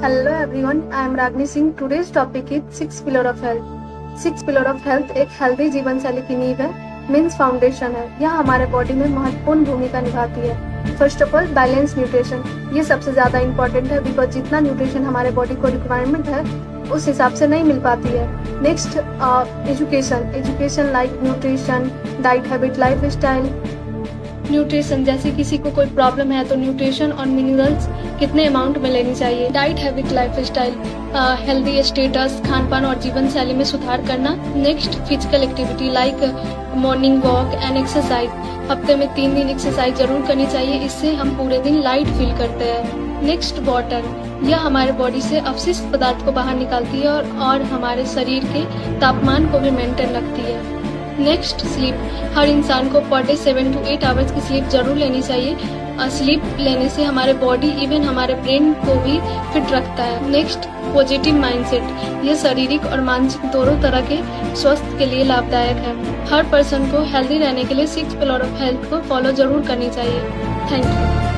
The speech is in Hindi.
Hello everyone, I am Ragini Singh. Today's topic is 6 pillar of health. 6 pillar of health एक हेल्दी जीवन शैली की नींव है, मीन्स फाउंडेशन है। यह हमारे बॉडी में महत्वपूर्ण भूमिका निभाती है। First of all balance nutrition, ये सबसे ज्यादा इम्पोर्टेंट है बिकॉज जितना न्यूट्रिशन हमारे बॉडी को रिक्वायरमेंट है उस हिसाब से नहीं मिल पाती है। Next education like nutrition, diet habit, life style. Nutrition जैसे किसी को कोई प्रॉब्लम है तो न्यूट्रिशन और मिनरल्स कितने अमाउंट में लेनी चाहिए। Diet habit, life style, healthy status, खान पान और जीवन शैली में सुधार करना। Next physical activity like morning walk and exercise. हफ्ते में 3 दिन एक्सरसाइज जरूर करनी चाहिए, इससे हम पूरे दिन लाइट फील करते हैं। नेक्स्ट वाटर, यह हमारे बॉडी से अपशिष्ट पदार्थ को बाहर निकालती है और हमारे शरीर के तापमान को भी मेंटेन रखती है। नेक्स्ट स्लीप, हर इंसान को पर डे 7 to 8 आवर्स की स्लीप जरूर लेनी चाहिए। स्लीप लेने से हमारे बॉडी इवन हमारे ब्रेन को भी फिट रखता है। नेक्स्ट पॉजिटिव माइंडसेट, यह शारीरिक और मानसिक दोनों तरह के स्वास्थ्य के लिए लाभदायक है। हर पर्सन को हेल्दी रहने के लिए 6 पिलर ऑफ हेल्थ को फॉलो जरूर करनी चाहिए। Thank you.